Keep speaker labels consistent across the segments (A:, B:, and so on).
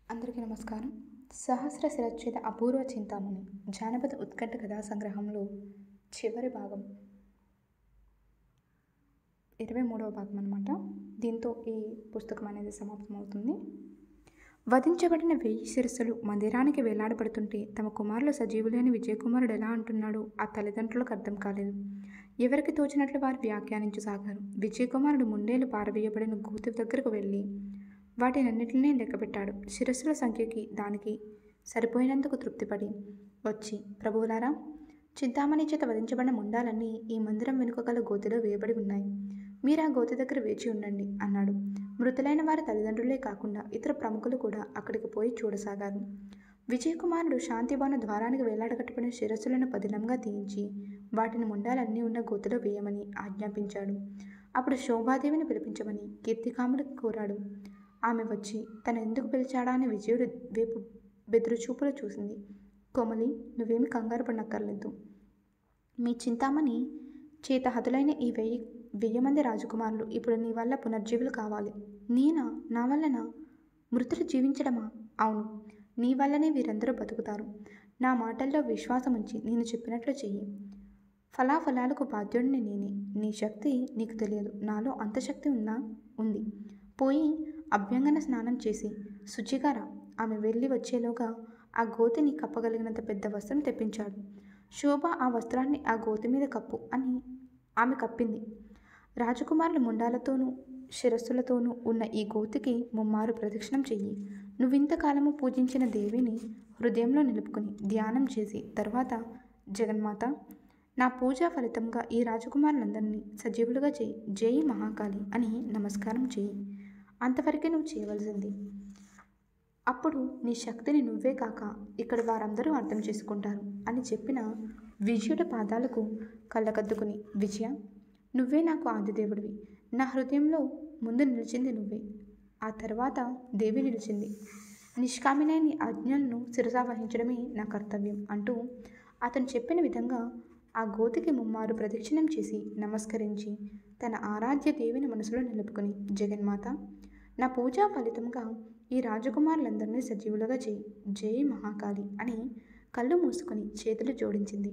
A: అందరికీ నమస్కారం. సహస్ర శిరచ్ఛేద అపూర్వ చింతామణి జానపద ఉత్కంఠ కథా సంగ్రహంలో చివరి భాగం 23వ భాగం అన్నమాట. దీంతో ఈ పుస్తకం అనేది సమాప్తమవుతుంది. వధించబడిన 1000 శిరస్సులు మందిరానికి వేలాడబడుతుంటే తమ కుమారులు సజీవులే అని విజయకుమారుడు ఎలా అంటున్నాడో ఆ తల్లిదండ్రులకు అర్థం కాలేదు. ఎవరికి తోచినట్లు వారు వ్యాఖ్యానించసాగారు. విజయకుమారుడు ముండేలు పారవేయబడిన గోతి దగ్గరకు వెళ్ళి వాటినన్నిటినీ లెక్కపెట్టాడు. శిరస్సుల సంఖ్యకి దానికి సరిపోయినందుకు తృప్తిపడి వచ్చి, ప్రభువులారా, చింతామణి చేత వధించబడిన ముండాలన్నీ ఈ మందిరం వెనుక గల గోతిలో వేయబడి ఉన్నాయి. మీరు ఆ గోతి దగ్గర వేచి ఉండండి అన్నాడు. మృతులైన వారి తల్లిదండ్రులే కాకుండా ఇతర ప్రముఖులు కూడా అక్కడికి పోయి చూడసాగారు. విజయకుమారుడు శాంతిభవన ద్వారానికి వేలాడగట్టబడిన శిరస్సులను పదిలంగా తీయించి వాటిని ముండాలన్నీ ఉన్న గోతిలో వేయమని ఆజ్ఞాపించాడు. అప్పుడు శోభాదేవిని పిలిపించమని కీర్తికాముడికి కోరాడు. ఆమె వచ్చి తను ఎందుకు పిలిచాడా అని విజయుడు వైపు బెదురుచూపులు చూసింది. కోమలి, నువ్వేమి కంగారు పడనక్కర్లేదు. మీ చింతామణి చేత హతులైన ఈ 1000 మంది రాజకుమారులు ఇప్పుడు నీ వల్ల పునర్జీవులు కావాలి. నా వల్లన మృతులు జీవించడమా? అవును, నీ వల్లనే వీరందరూ బతుకుతారు. నా మాటల్లో విశ్వాసం ఉంచి నేను చెప్పినట్లు చెయ్యి. ఫలాఫలాలకు బాధ్యుడిని నేనే. నీ శక్తి నీకు తెలియదు. నాలో అంత శక్తి ఉంది. పోయి అభ్యంగన స్నానం చేసి శుచిగా రా. ఆమె వెళ్ళి వచ్చేలోగా ఆ గోతిని కప్పగలిగినంత పెద్ద వస్త్రం తెప్పించాడు. శోభ ఆ వస్త్రాన్ని ఆ గోతి మీద కప్పు అని ఆమె కప్పింది. రాజకుమారుల ముండాలతోనూ శిరస్సులతోనూ ఉన్న ఈ గోతికి ముమ్మారు ప్రదక్షిణం చెయ్యి. నువ్వింతకాలము పూజించిన దేవిని హృదయంలో నిలుపుకుని ధ్యానం చేసి తర్వాత, జగన్మాత, నా పూజా ఫలితంగా ఈ రాజకుమారులందరినీ సజీవులుగా చేయి. జై మహాకాళి అని నమస్కారం చేయి. అంతవరకే నువ్వు చేయవలసింది. అప్పుడు నీ శక్తిని నువ్వే కాక ఇక్కడ వారందరూ అర్థం చేసుకుంటారు అని చెప్పిన విజయుడి పాదాలకు కళ్ళకద్దుకుని, విజయ, నువ్వే నాకు ఆదిదేవుడివి. నా హృదయంలో ముందు నిలిచింది నువ్వే. ఆ తర్వాత దేవి నిలిచింది. నిష్కామినైన నీ ఆజ్ఞలను శిరసావహించడమే నా కర్తవ్యం అంటూ అతను చెప్పిన విధంగా ఆ గోతికి ముమ్మారు ప్రదక్షిణం చేసి నమస్కరించి తన ఆరాధ్య దేవిని మనసులో నిలుపుకుని, జగన్మాత, నా పూజా ఫలితంగా ఈ రాజకుమారులందరినీ సజీవులుగా చేయి. జై మహాకాళి అని కళ్ళు మూసుకొని చేతులు జోడించింది.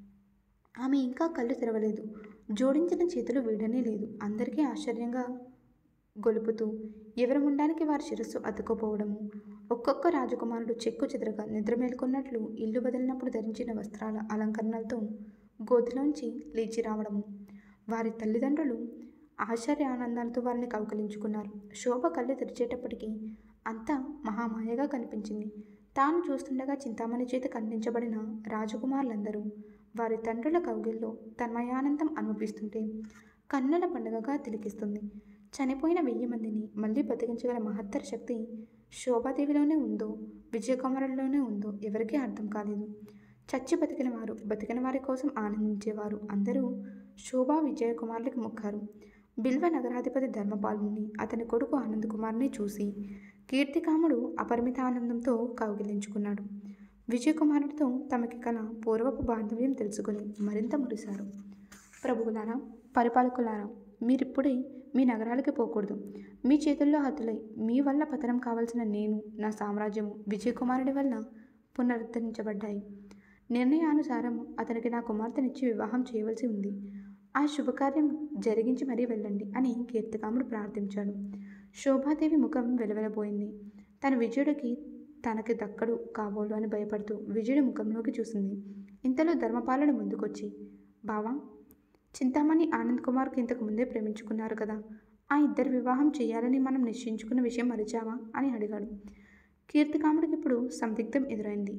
A: ఆమె ఇంకా కళ్ళు తెరవలేదు. జోడించిన చేతులు వీడనే లేదు. అందరికీ ఆశ్చర్యంగా గొలుపుతూ ఎవరి ముండానికి వారి శిరస్సు అతుక్కుపోవడము, ఒక్కొక్క రాజకుమారుడు చెక్కు చెదరగా నిద్ర మేల్కొన్నట్లు ఇల్లు వదిలినప్పుడు ధరించిన వస్త్రాల అలంకరణలతో గోతిలోంచి లేచి రావడము, వారి తల్లిదండ్రులు ఆశ్చర్యానందాలతో వారిని కౌకలించుకున్నారు. శోభ కళ్ళు తెరిచేటప్పటికీ అంతా మహామాయగా కనిపించింది. తాను చూస్తుండగా చింతామణి చేత ఖండించబడిన రాజకుమారులందరూ వారి తండ్రుల కౌగిల్లో తన్మయానందం అనుభవిస్తుంటే కన్నుల పండుగగా తిలకిస్తుంది. చనిపోయిన 1000 మందిని మళ్ళీ బతికించగల మహత్తర శక్తి శోభాదేవిలోనే ఉందో విజయకుమారుల్లోనే ఉందో ఎవరికీ అర్థం కాలేదు. చచ్చి బతికిన వారి కోసం ఆనందించేవారు అందరూ శోభా విజయకుమారులకి మొక్కారు. బిల్వ నగరాధిపతి ధర్మపాలుని, అతని కొడుకు ఆనందకుమార్ని చూసి కీర్తికాముడు అపరిమిత ఆనందంతో కౌగిలించుకున్నాడు. విజయకుమారుడితో తమకి కల పూర్వపు బాంధవ్యం తెలుసుకుని మరింత మురిశారు. ప్రభువులారా, పరిపాలకులారా, మీరిప్పుడే మీ నగరాలకి పోకూడదు. మీ చేతుల్లో హతులై మీ వల్ల పతనం కావాల్సిన నేను, నా సామ్రాజ్యము విజయకుమారుడి వల్ల పునరుద్ధరించబడ్డాయి. నిర్ణయానుసారం అతనికి నా కుమార్తెనిచ్చి వివాహం చేయవలసి ఉంది. ఆ శుభకార్యం జరిగించి మరీ వెళ్ళండి అని కీర్తికాముడు ప్రార్థించాడు. శోభాదేవి ముఖం వెలవెలబోయింది. తన విజయుడికి తనకి దక్కడు కాబోలు అని భయపడుతూ విజయుడి ముఖంలోకి చూసింది. ఇంతలో ధర్మపాలుడు ముందుకొచ్చి, బావా, చింతామణి ఆనంద్ కుమార్కి ఇంతకు ముందే ప్రేమించుకున్నారు కదా, ఆ ఇద్దరు వివాహం చేయాలని మనం నిశ్చయించుకున్న విషయం మరిచావా అని అడిగాడు. కీర్తికాముడికి ఇప్పుడు సందిగ్ధం ఎదురైంది.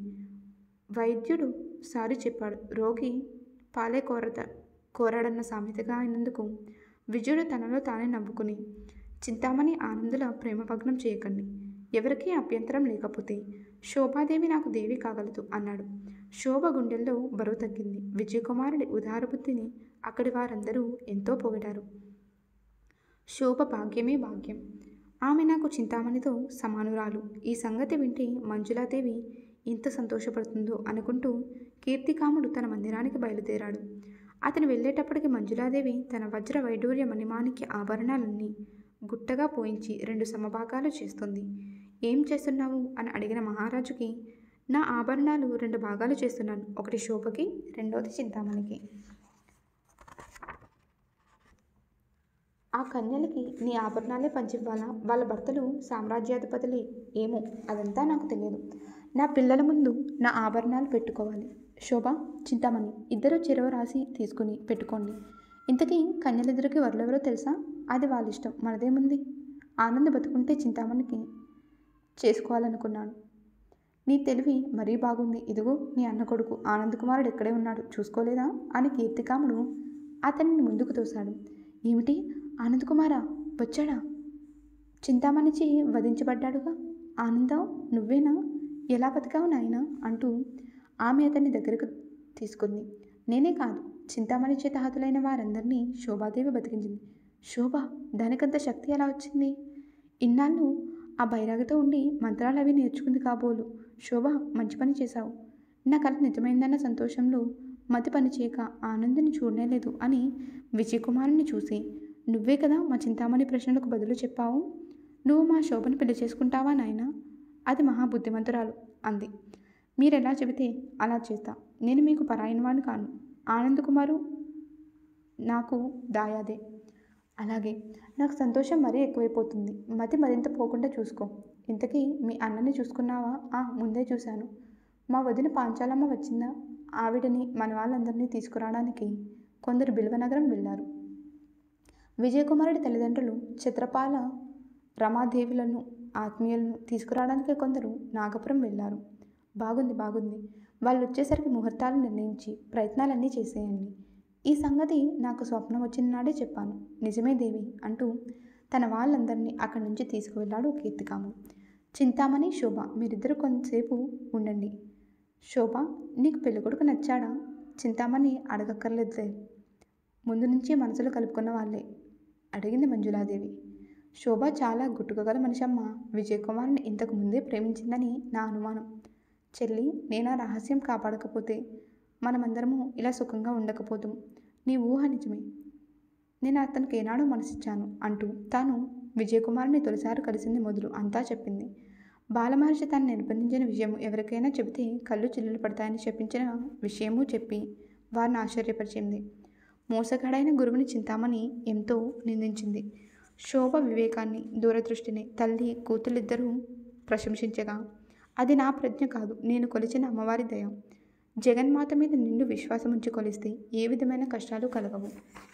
A: వైద్యుడు సారీ చెప్పాడు. రోగి పాలే కోరాడన్న సామెతగా అయినందుకు విజయుడు తనలో తానే నవ్వుకుని, చింతామణి ఆనందుల ప్రేమభగ్నం చేయకండి. ఎవరికీ అభ్యంతరం లేకపోతే శోభాదేవి నాకు దేవి కాగలదు అన్నాడు. శోభ గుండెల్లో బరువు తగ్గింది. విజయకుమారుడి ఉదార బుద్ధిని అక్కడి వారందరూ ఎంతో పొగిడారు. శోభ భాగ్యమే భాగ్యం. ఆమె నాకు చింతామణితో సమానురాలు. ఈ సంగతి వింటే మంజులాదేవి ఎంత సంతోషపడుతుందో అనుకుంటూ కీర్తికాముడు తన మందిరానికి బయలుదేరాడు. అతను వెళ్ళేటప్పటికి మంజులాదేవి తన వజ్ర వైడూర్య మణిమాణిక్య ఆభరణాలన్నీ గుట్టగా పోయించి 2 సమభాగాలు చేస్తుంది. ఏం చేస్తున్నావు అని అడిగిన మహారాజుకి, నా ఆభరణాలు 2 భాగాలు చేస్తున్నాను. ఒకటి శోభకి, రెండోది చింతామణికి. ఆ కన్యలకి నీ ఆభరణాలే పంచివ్వాలా? వాళ్ళ భర్తలు సామ్రాజ్యాధిపతులే. ఏమో, అదంతా నాకు తెలియదు. నా పిల్లల ముందు నా ఆభరణాలు పెట్టుకోవాలి. శోభ, చింతామణి ఇద్దరు చెరవ రాసి తీసుకుని పెట్టుకోండి. ఇంతకీ కన్యలిద్దరికి వరలెవరో తెలుసా? అది వాళ్ళ ఇష్టం, మనదేముంది? ఆనంద్ బతుకుంటే చింతామణికి చేసుకోవాలనుకున్నాను. నీ తెలివి మరీ బాగుంది. ఇదిగో నీ అన్న కొడుకు ఆనంద్ కుమారుడు ఎక్కడే ఉన్నాడు, చూసుకోలేదా అని కీర్తికాముడు అతనిని ముందుకు తోశాడు. ఏమిటి, ఆనంద్ కుమారా వచ్చాడా? చింతామణిచి వధించబడ్డాడుగా. ఆనందం, నువ్వేనా? ఎలా బతికావు నాయనా అంటూ ఆమె అతన్ని దగ్గరకు తీసుకుంది. నేనే కాదు, చింతామణి చేత హతులైన వారందరినీ శోభాదేవి బతికించింది. శోభ, దానికంత శక్తి ఎలా వచ్చింది? ఇన్నాళ్ళు ఆ బైరాగితో ఉండి మంత్రాలు అవి నేర్చుకుంది కాబోలు. శోభ, మంచి పని చేశావు. నా కళ నిజమైందన్న సంతోషంలో మతి పని చేయక ఆనందిని చూడనేలేదు అని విజయకుమారుని చూసి, నువ్వే కదా మా చింతామణి ప్రశ్నలకు బదులు చెప్పావు. నువ్వు మా శోభను పెళ్లి చేసుకుంటావా నాయనా? అది మహాబుద్ధిమంతురాలు అంది. మీరెలా చెబితే అలా చేస్తా. నేను మీకు పరాయినవాణ్ణి కాను. ఆనంద్ కుమారు నాకు దాయాదే. అలాగే. నాకు సంతోషం మరీ ఎక్కువైపోతుంది. మతి మరింత పోకుండా చూసుకో. ఇంతకీ మీ అన్నని చూసుకున్నావా? ముందే చూశాను. మా వదిన పాంచాలమ్మ వచ్చిందా? ఆవిడని మన వాళ్ళందరినీ తీసుకురావడానికి కొందరు బిల్వనగరం వెళ్ళారు. విజయకుమారుడి తల్లిదండ్రులు ఛత్రపాల రమాదేవులను ఆత్మీయులను తీసుకురావడానికి కొందరు నాగపురం వెళ్ళారు. బాగుంది, బాగుంది. వాళ్ళు వచ్చేసరికి ముహూర్తాలు నిర్ణయించి ప్రయత్నాలన్నీ చేసేయండి. ఈ సంగతి నాకు స్వప్నం వచ్చిన నాడే చెప్పాను. నిజమే దేవి అంటూ తన వాళ్ళందరినీ అక్కడి నుంచి తీసుకువెళ్ళాడు కీర్తికాముడు. చింతామణి, శోభ మీరిద్దరూ కొంతసేపు ఉండండి. శోభ, నీకు పెళ్ళికొడుకు నచ్చాడా? చింతామణి అడగక్కర్లేదులే, ముందు నుంచి మనసులు కలుపుకున్న వాళ్ళే అడిగింది మంజులాదేవి. శోభ చాలా గుట్టుకగల మనిషమ్మ. విజయకుమారుని ఇంతకు ముందే ప్రేమించిందని నా అనుమానం. చెల్లి, నేనా రహస్యం కాపాడకపోతే మనమందరము ఇలా సుఖంగా ఉండకపోతాం. నీ ఊహ నిజమే. నేను అతనికి ఏనాడో మనసిచ్చాను అంటూ తాను విజయకుమారుని తొలిసారి కలిసింది మొదలు అంతా చెప్పింది. బాలమహర్షి తాను నిర్బంధించిన విషయం ఎవరికైనా చెబితే కళ్ళు చిల్లులు పడతాయని చెప్పించిన విషయమూ చెప్పి వారిని ఆశ్చర్యపరిచింది. మోసగాడైన గురువుని చింతామణి ఎంతో నిందించింది. శోభ వివేకాన్ని, దూరదృష్టిని తల్లి కూతుళ్ళిద్దరూ ప్రశంసించగా, అది నా ప్రజ్ఞ కాదు, నేను కొలిచిన అమ్మవారి దయ. జగన్మాత మీద నిండు విశ్వాసం ఉంచి కొలిస్తే ఏ విధమైన కష్టాలు కలగవు.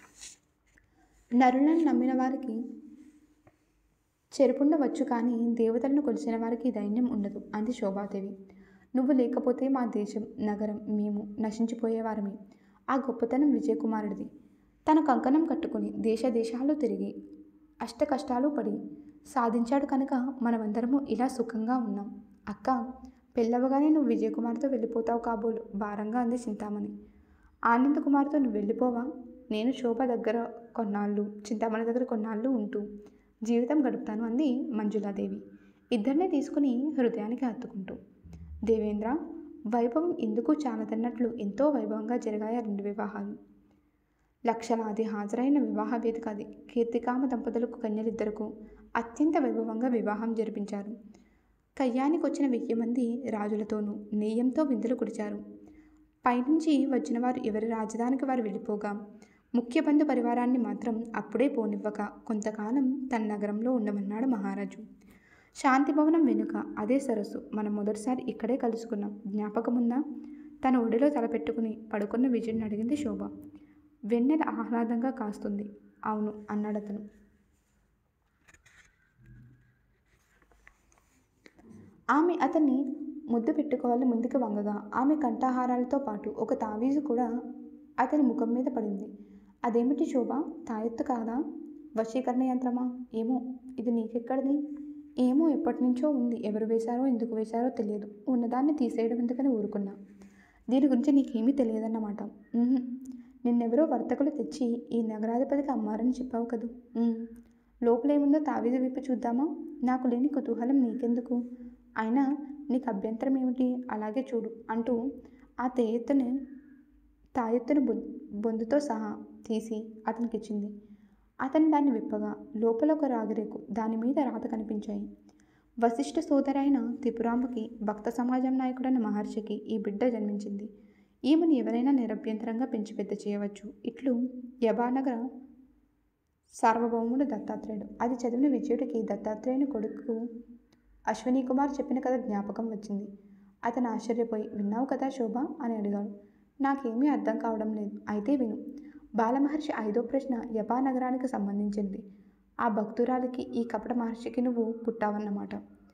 A: నరులను నమ్మిన వారికి చెరుపుండవచ్చు, కానీ దేవతలను కొలిచిన వారికి ధైర్యం ఉండదు అంది శోభాదేవి. నువ్వు లేకపోతే మా దేశం, నగరం, మేము నశించిపోయేవారమే. ఆ గొప్పతనం విజయకుమారుడిది. తన కంకణం కట్టుకుని దేశ దేశాలు తిరిగి అష్ట కష్టాలు పడి సాధించాడు కనుక మనమందరము ఇలా సుఖంగా ఉన్నాం. అక్క, పెళ్ళవగానే నువ్వు విజయకుమార్తో వెళ్ళిపోతావు కాబోలు భారంగా అంది చింతామణి. ఆనంద్ కుమార్తో నువ్వు వెళ్ళిపోవా? నేను శోభ దగ్గర కొన్నాళ్ళు, చింతామణి దగ్గర కొన్నాళ్ళు ఉంటూ జీవితం గడుపుతాను అంది మంజులాదేవి ఇద్దరినే తీసుకుని హృదయానికి హత్తుకుంటూ. దేవేంద్ర, వైభవం ఎందుకు చాలదన్నట్లు ఎంతో వైభవంగా జరిగాయి 2 వివాహాలు. లక్షలాది హాజరైన వివాహ వేదిక అది. కీర్తికామ దంపతులకు కన్యలిద్దరకు అత్యంత వైభవంగా వివాహం జరిపించారు. కయ్యానికి వచ్చిన 1000 మంది రాజులతోనూ నెయ్యంతో విందులు కుడిచారు. పైనుంచి వచ్చిన వారు ఎవరి రాజధానికి వారు వెళ్ళిపోగా, ముఖ్య బంధు పరివారాన్ని మాత్రం అప్పుడే పోనివ్వక కొంతకాలం తన నగరంలో ఉండమన్నాడు మహారాజు. శాంతిభవనం వెనుక అదే సరస్సు. మనం మొదటిసారి ఇక్కడే కలుసుకున్నాం, జ్ఞాపకముందా? తన ఒడిలో తలపెట్టుకుని పడుకున్న విజయుని అడిగింది శోభ. వెన్నెల ఆహ్లాదంగా కాస్తుంది. అవును అన్నాడతను. ఆమె అతన్ని ముద్దు పెట్టుకోవాలని ముందుకు వంగగా ఆమె కంఠాహారాలతో పాటు ఒక తావీజు కూడా అతని ముఖం మీద పడింది. అదేమిటి శోభ, తాయెత్తు కాదా? వశీకరణ యంత్రమా? ఏమో, ఇది నీకెక్కడిది? ఏమో, ఎప్పటినుంచో ఉంది. ఎవరు వేశారో ఎందుకు వేశారో తెలియదు. ఉన్నదాన్ని తీసేయడం ఎందుకని ఊరుకున్నా. దీని గురించి నీకేమీ తెలియదన్నమాట. నిన్నెవరో వర్తకులు తెచ్చి ఈ నగరాధిపతికి అమ్మారని చెప్పావు కదూ. లోపలేముందో తావీజు విప్పి చూద్దామా? నాకు లేని కుతూహలం నీకెందుకు? అయినా నీకు అభ్యంతరం ఏమిటి? అలాగే చూడు అంటూ ఆ తాయెత్తును బొందుతో సహా తీసి అతనికిచ్చింది. అతను దాన్ని విప్పగా లోపల ఒక రాగిరేకు, దానిమీద రాత కనిపించాయి. వశిష్ఠ సోదరైన త్రిపురాంబకి భక్త సమాజం నాయకుడైన మహర్షికి ఈ బిడ్డ జన్మించింది. ఈమెను ఎవరైనా నిరభ్యంతరంగా పెంచి పెద్ద చేయవచ్చు. ఇట్లు యభానగర సార్వభౌముడు దత్తాత్రేయుడు. అది చదివిన విజయుడికి దత్తాత్రేయుని కొడుకు అశ్విని కుమార్ చెప్పిన కథ జ్ఞాపకం వచ్చింది. అతను ఆశ్చర్యపోయి, విన్నావు కదా శోభ అని అడిగాడు. నాకేమీ అర్థం కావడం లేదు. అయితే విను. బాలమహర్షి 5వ ప్రశ్న యభానగరానికి సంబంధించింది. ఆ భక్తురాలికి, ఈ కపట మహర్షికి నువ్వు పుట్టావన్నమాట.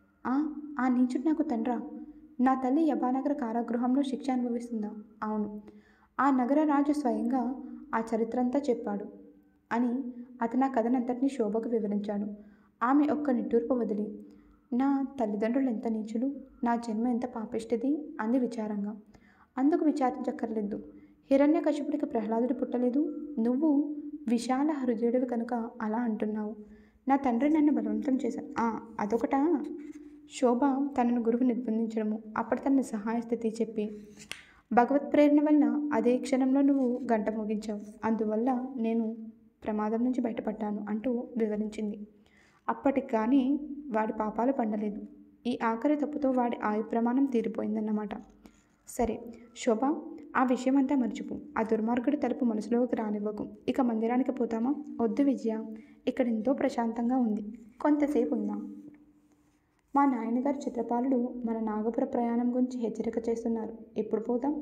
A: ఆ నీచుడు నాకు తండ్రా? నా తల్లి యభానగర కారాగృహంలో శిక్ష అనుభవిస్తుందా? అవును. ఆ నగర రాజు స్వయంగా ఆ చరిత్రంతా చెప్పాడు అని అతను ఆ కథనంతటినీ శోభకు వివరించాడు. ఆమె ఒక్క నిట్టూర్పు వదిలి, నా తల్లిదండ్రులు ఎంత నీచులు, నా జన్మ ఎంత పాపిష్టిది అంది విచారంగా. అందుకు విచారించక్కర్లేదు. హిరణ్యకశిపుడికి ప్రహ్లాదుడు పుట్టలేదు. నువ్వు విశాల హృదయుడివి కనుక అలా అంటున్నావు. నా తండ్రి నన్ను బలవంతం చేశాను. అదొకటా? శోభ తనను గురువు నిర్బంధించడము, అప్పటి తన సహాయ స్థితి చెప్పి, భగవత్ ప్రేరణ వల్ల అదే క్షణంలో నువ్వు గంట మోగించావు. అందువల్ల నేను ప్రమాదం నుంచి బయటపడ్డాను అంటూ వివరించింది. అప్పటికి కానీ వాడి పాపాలు పండలేదు. ఈ ఆఖరి తప్పుతో వాడి ఆయు ప్రమాణం తీరిపోయిందన్నమాట. సరే శోభ, ఆ విషయం అంతా మర్చిపో. ఆ దుర్మార్గుడి తలుపు మనసులోకి రానివ్వకు. ఇక మందిరానికి పోతామా? వద్దు విజయ, ఇక్కడ ఎంతో ప్రశాంతంగా ఉంది. కొంతసేపు ఉందాం. మా నాయనగారు చిత్రపాలుడు మన నాగపుర ప్రయాణం గురించి హెచ్చరిక చేస్తున్నారు. ఎప్పుడు పోతాం?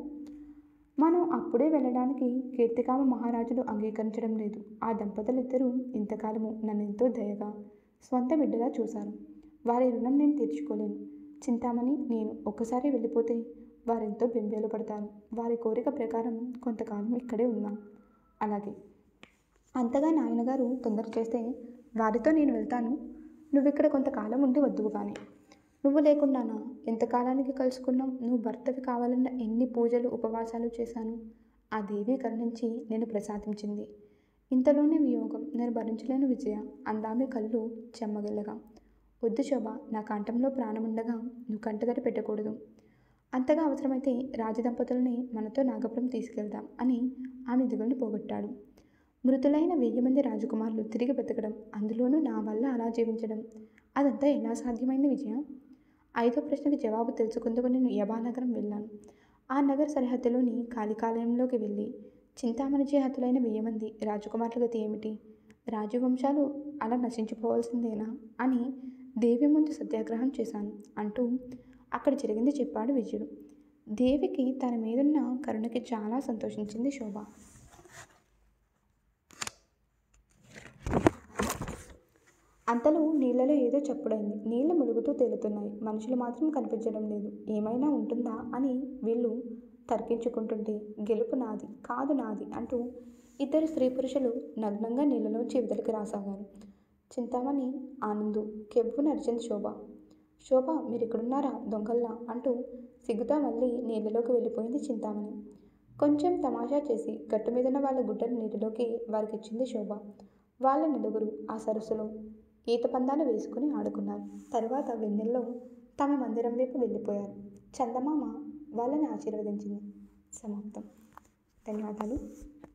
A: మనం అప్పుడే వెళ్ళడానికి కీర్తికామ మహారాజులు అంగీకరించడం లేదు. ఆ దంపతులిద్దరూ ఇంతకాలము నన్నెంతో దయగా స్వంత బిడ్డలా చూశారు. వారి రుణం నేను తీర్చుకోలేను. చింతామణి, నేను ఒక్కసారి వెళ్ళిపోతే వారెంతో బెంబేలు పడతారు. వారి కోరిక ప్రకారం కొంతకాలం ఇక్కడే ఉన్నాం. అలాగే. అంతగా నాయనగారు తొందర చేస్తే వారితో నేను వెళ్తాను. నువ్విక్కడ కొంతకాలం ఉండి వద్దువు కానీ. నువ్వు లేకుండానా? ఎంతకాలానికి కలుసుకున్నాం? నువ్వు భర్తవి కావాలన్న ఎన్ని పూజలు ఉపవాసాలు చేశాను. ఆ దేవి కరుణించి నేను ప్రసాదించింది. ఇంతలోనే వియోగం నేను భరించలేను విజయ అందామె కళ్ళు చెమ్మగిల్లగా. వద్దు శోభ, నా కంఠంలో ప్రాణముండగా నువ్వు కంటతడి పెట్టకూడదు. అంతగా అవసరమైతే రాజదంపతులని మనతో నాగపురం తీసుకెళ్దాం అని ఆమె దిగుల్ని పోగొట్టాడు. మృతులైన 1000 మంది రాజకుమారులు తిరిగి బతకడం, అందులోనూ నా వల్ల అలా జీవించడం, అదంతా ఎలా సాధ్యమైంది విజయ? 5వ ప్రశ్నకి జవాబు తెలుసుకుందుకు నేను యభానగరం వెళ్ళాను. ఆ నగర సరిహద్దులోని కాళికాలయంలోకి వెళ్ళి, చింతామణిచే హతులైన 1000 మంది రాజకుమారుల గతి ఏమిటి? రాజవంశాలు అలా నశించిపోవాల్సిందేనా అని దేవి ముందు సత్యాగ్రహం చేశాను అంటూ అక్కడ జరిగింది చెప్పాడు విజయుడు. దేవికి తన మీదున్న కరుణకి చాలా సంతోషించింది శోభ. అంతలో నీళ్లలో ఏదో చప్పుడైంది. నీళ్లు ములుగుతూ తేలుతున్నాయి. మనుషులు మాత్రం కనిపించడం లేదు. ఏమైనా ఉంటుందా అని వీళ్ళు తర్కించుకుంటుంటే, గెలుపు నాది కాదు నాది అంటూ ఇద్దరు స్త్రీ పురుషులు నగ్నంగా నీళ్ళలోంచి విదలికి రాసాగారు. చింతామణి, ఆనందు కెవ్వు నడిచింది శోభ. శోభ, మీరిక్కడున్నారా దొంగల్లా అంటూ సిగ్గుతో మళ్ళీ నీళ్ళలోకి వెళ్ళిపోయింది చింతామణి. కొంచెం తమాషా చేసి గట్టు మీదున్న వాళ్ళ గుడ్డను నీటిలోకి వారికిచ్చింది శోభ. వాళ్ళ నలుగురు ఆ సరస్సులో ఈత పందాలు వేసుకుని ఆడుకున్నారు. తరువాత వెన్నెల్లో తమ మందిరం వైపు వెళ్ళిపోయారు. చందమామ వాళ్ళని ఆశీర్వదించింది. సమాప్తం. ధన్యవాదాలు.